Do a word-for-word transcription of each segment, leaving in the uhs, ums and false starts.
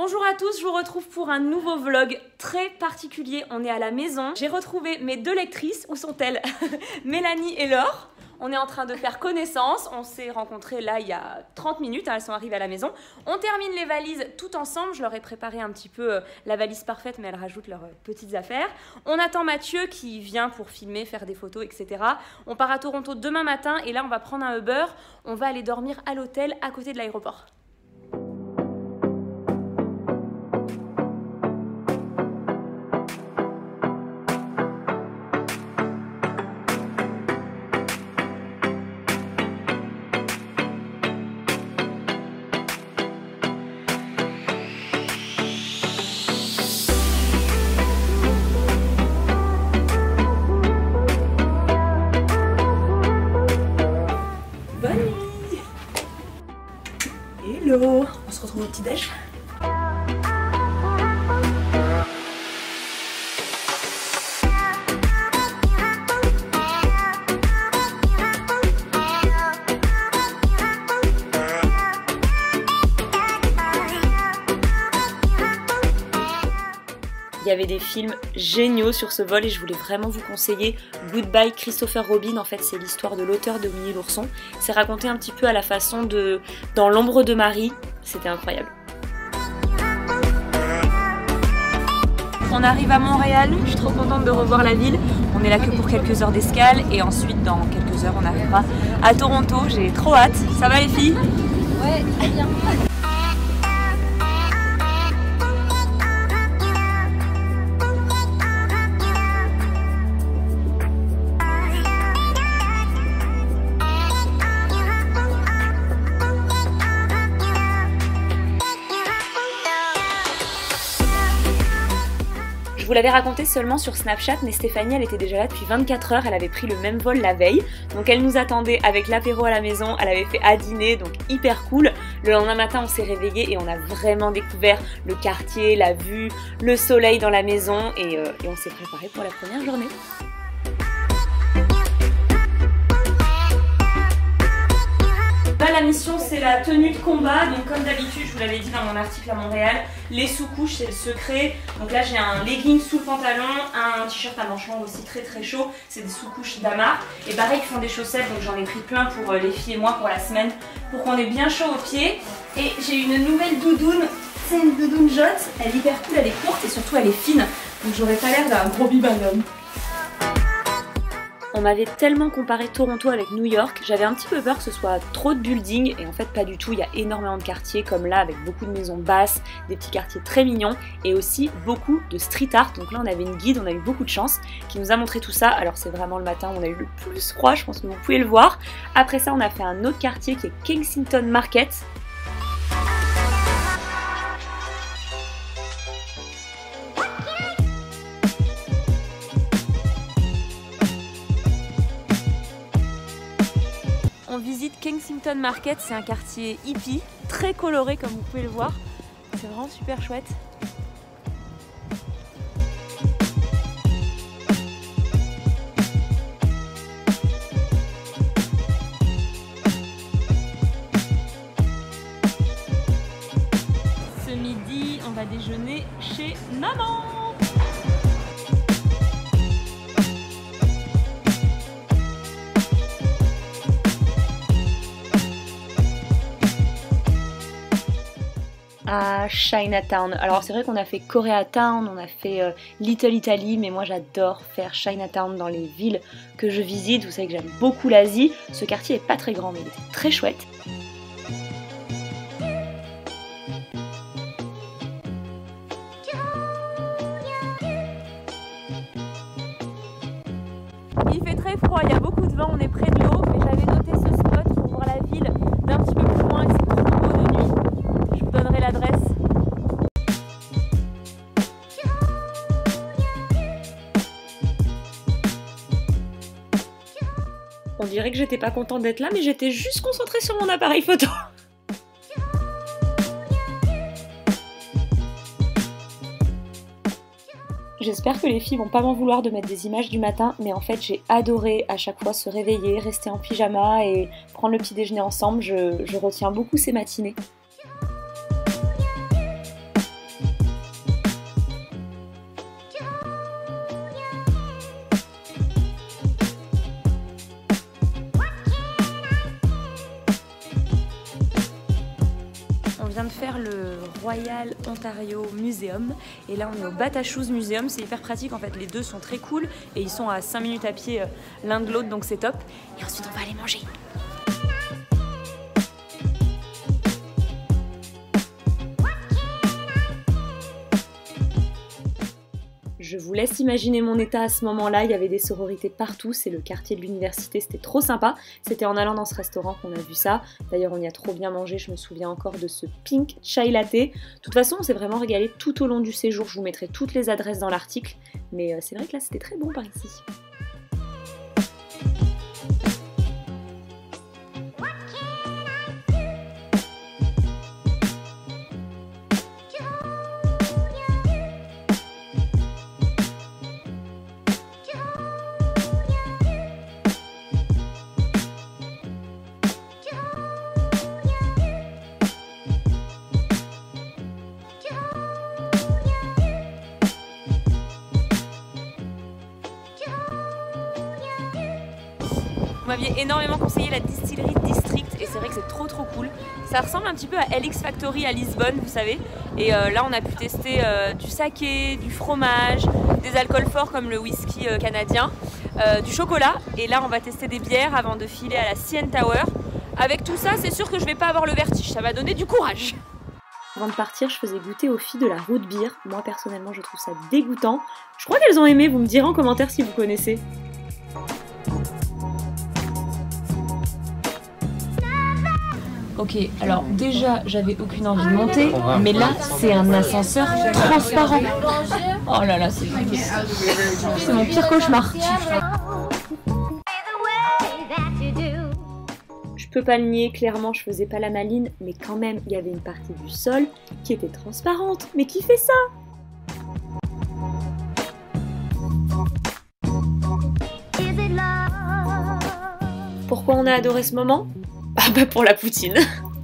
Bonjour à tous, je vous retrouve pour un nouveau vlog très particulier. On est à la maison. J'ai retrouvé mes deux lectrices. Où sont-elles? Mélanie et Laure. On est en train de faire connaissance. On s'est rencontrés là il y a trente minutes. Elles sont arrivées à la maison. On termine les valises tout ensemble. Je leur ai préparé un petit peu la valise parfaite, mais elles rajoutent leurs petites affaires. On attend Mathieu qui vient pour filmer, faire des photos, et cetera. On part à Toronto demain matin et là on va prendre un Uber. On va aller dormir à l'hôtel à côté de l'aéroport. Hello, on se retrouve au petit-déj. Il y avait des films géniaux sur ce vol et je voulais vraiment vous conseiller Goodbye Christopher Robin. En fait, c'est l'histoire de l'auteur de Winnie l'ourson. C'est raconté un petit peu à la façon de Dans l'ombre de Marie. C'était incroyable. On arrive à Montréal, je suis trop contente de revoir la ville. On est là que pour quelques heures d'escale et ensuite dans quelques heures on arrivera à Toronto. J'ai trop hâte. Ça va les filles? Ouais, très bien. Je vous l'avais raconté seulement sur Snapchat, mais Stéphanie, elle était déjà là depuis vingt-quatre heures, elle avait pris le même vol la veille, donc elle nous attendait avec l'apéro à la maison, elle avait fait à dîner, donc hyper cool. Le lendemain matin, on s'est réveillé et on a vraiment découvert le quartier, la vue, le soleil dans la maison, et, euh, et on s'est préparé pour la première journée. Là, la mission, c'est la tenue de combat. Donc, comme d'habitude, je vous l'avais dit dans mon article à Montréal, les sous-couches, c'est le secret. Donc là, j'ai un legging sous le pantalon, un t-shirt à manches longues aussi très très chaud. C'est des sous-couches d'Amar. Et pareil, ils font des chaussettes. Donc, j'en ai pris plein pour les filles et moi pour la semaine, pour qu'on ait bien chaud aux pieds. Et j'ai une nouvelle doudoune. C'est une doudoune Jotte. Elle est hyper cool, elle est courte et surtout, elle est fine. Donc, j'aurais pas l'air d'un gros bibanum. On m'avait tellement comparé Toronto avec New York, j'avais un petit peu peur que ce soit trop de buildings et en fait pas du tout, il y a énormément de quartiers comme là avec beaucoup de maisons basses, des petits quartiers très mignons et aussi beaucoup de street art. Donc là on avait une guide, on a eu beaucoup de chance qui nous a montré tout ça. Alors c'est vraiment le matin où on a eu le plus froid, je pense que vous pouvez le voir. Après ça on a fait un autre quartier qui est Kensington Market. On visite Kensington Market, c'est un quartier hippie, très coloré comme vous pouvez le voir. C'est vraiment super chouette. Ce midi, on va déjeuner chez maman. À Chinatown. Alors c'est vrai qu'on a fait Koreatown, on a fait euh, Little Italy, mais moi j'adore faire Chinatown dans les villes que je visite. Vous savez que j'aime beaucoup l'Asie. Ce quartier est pas très grand, mais il était très chouette. Il fait très froid, il y a beaucoup de vent, on est près de l'eau, mais j'avais noté ce spot pour voir la ville d'un petit peu plus loin et c'est trop beau de nuit. Je vous donnerai l'adresse. On dirait que j'étais pas contente d'être là, mais j'étais juste concentrée sur mon appareil photo. J'espère que les filles vont pas m'en vouloir de mettre des images du matin, mais en fait j'ai adoré à chaque fois se réveiller, rester en pyjama et prendre le petit déjeuner ensemble. Je, je retiens beaucoup ces matinées. Royal Ontario Museum. Et là, on est au Bata Shoes Museum. C'est hyper pratique en fait. Les deux sont très cool et ils sont à cinq minutes à pied l'un de l'autre, donc c'est top. Et ensuite, on va aller manger. Je vous laisse imaginer mon état à ce moment-là, il y avait des sororités partout, c'est le quartier de l'université, c'était trop sympa. C'était en allant dans ce restaurant qu'on a vu ça. D'ailleurs, on y a trop bien mangé, je me souviens encore de ce pink chai latte. De toute façon, on s'est vraiment régalé tout au long du séjour, je vous mettrai toutes les adresses dans l'article. Mais c'est vrai que là, c'était très bon par ici. Vous m'aviez énormément conseillé la distillerie District et c'est vrai que c'est trop trop cool. Ça ressemble un petit peu à L X Factory à Lisbonne, vous savez. Et euh, là on a pu tester euh, du saké, du fromage, des alcools forts comme le whisky euh, canadien, euh, du chocolat. Et là on va tester des bières avant de filer à la C N Tower. Avec tout ça, c'est sûr que je vais pas avoir le vertige, ça va donner du courage. Avant de partir, je faisais goûter aux filles de la root beer. Moi personnellement je trouve ça dégoûtant. Je crois qu'elles ont aimé, vous me direz en commentaire si vous connaissez. Ok, alors déjà j'avais aucune envie de monter, mais là c'est un ascenseur transparent. Oh là là, c'est c'est mon pire cauchemar. Je peux pas le nier, clairement je faisais pas la maline, mais quand même il y avait une partie du sol qui était transparente. Mais qui fait ça? Pourquoi on a adoré ce moment? Ah bah pour la poutine.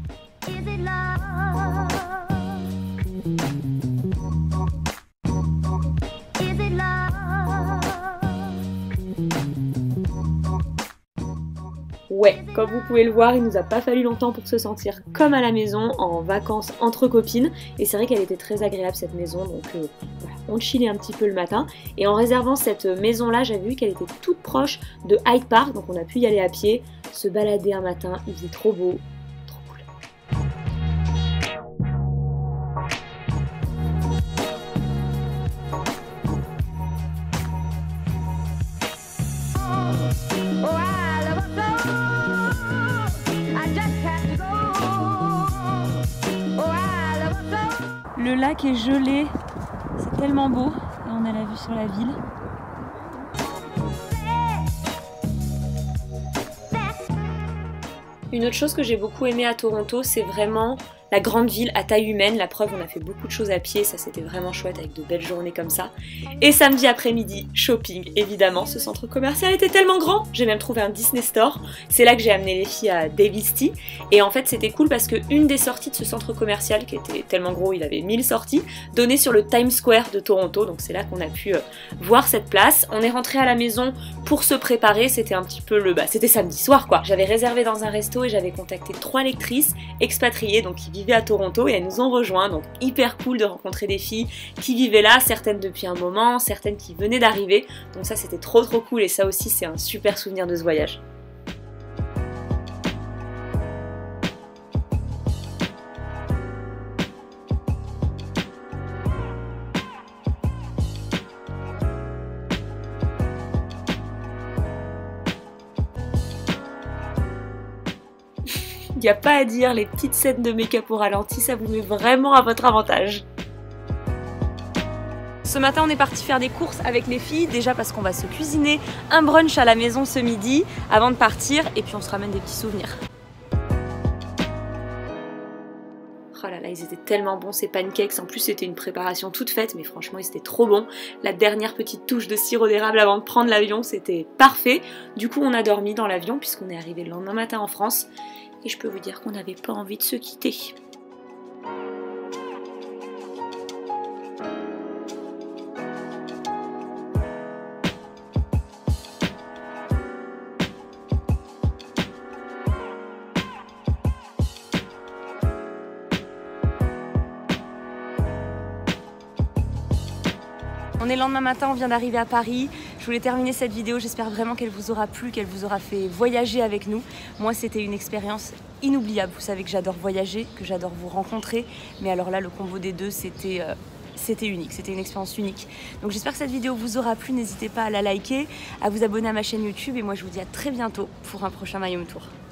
Ouais, comme vous pouvez le voir, il nous a pas fallu longtemps pour se sentir comme à la maison, en vacances entre copines. Et c'est vrai qu'elle était très agréable cette maison, donc euh, voilà, on chillait un petit peu le matin. Et en réservant cette maison-là, j'avais vu qu'elle était toute proche de Hyde Park, donc on a pu y aller à pied, se balader un matin, il faisait trop beau. Le lac est gelé, c'est tellement beau et on a la vue sur la ville. Une autre chose que j'ai beaucoup aimé à Toronto, c'est vraiment la grande ville à taille humaine. La preuve, on a fait beaucoup de choses à pied, ça c'était vraiment chouette avec de belles journées comme ça. Et samedi après-midi, shopping, évidemment. Ce centre commercial était tellement grand, j'ai même trouvé un Disney Store. C'est là que j'ai amené les filles à Davis Tea. Et en fait, c'était cool parce qu'une des sorties de ce centre commercial, qui était tellement gros, il avait mille sorties, donnait sur le Times Square de Toronto. Donc c'est là qu'on a pu euh, voir cette place. On est rentré à la maison pour se préparer. C'était un petit peu le... Bah, c'était samedi soir, quoi. J'avais réservé dans un resto et j'avais contacté trois lectrices expatriées, donc qui vivaient à Toronto, et elles nous ont rejoints, donc hyper cool de rencontrer des filles qui vivaient là, certaines depuis un moment, certaines qui venaient d'arriver, donc ça c'était trop trop cool et ça aussi c'est un super souvenir de ce voyage. Il n'y a pas à dire, les petites scènes de make-up au ralenti, ça vous met vraiment à votre avantage. Ce matin, on est parti faire des courses avec les filles, déjà parce qu'on va se cuisiner un brunch à la maison ce midi avant de partir, et puis on se ramène des petits souvenirs. Oh là là, ils étaient tellement bons ces pancakes, en plus c'était une préparation toute faite, mais franchement ils étaient trop bons. La dernière petite touche de sirop d'érable avant de prendre l'avion, c'était parfait. Du coup on a dormi dans l'avion puisqu'on est arrivé le lendemain matin en France, et je peux vous dire qu'on n'avait pas envie de se quitter. Il On est le lendemain matin, on vient d'arriver à Paris. Je voulais terminer cette vidéo, j'espère vraiment qu'elle vous aura plu, qu'elle vous aura fait voyager avec nous. Moi, c'était une expérience inoubliable. Vous savez que j'adore voyager, que j'adore vous rencontrer. Mais alors là, le combo des deux, c'était... Euh, C'était unique, c'était une expérience unique. Donc j'espère que cette vidéo vous aura plu, n'hésitez pas à la liker, à vous abonner à ma chaîne YouTube et moi je vous dis à très bientôt pour un prochain Mayum Tour.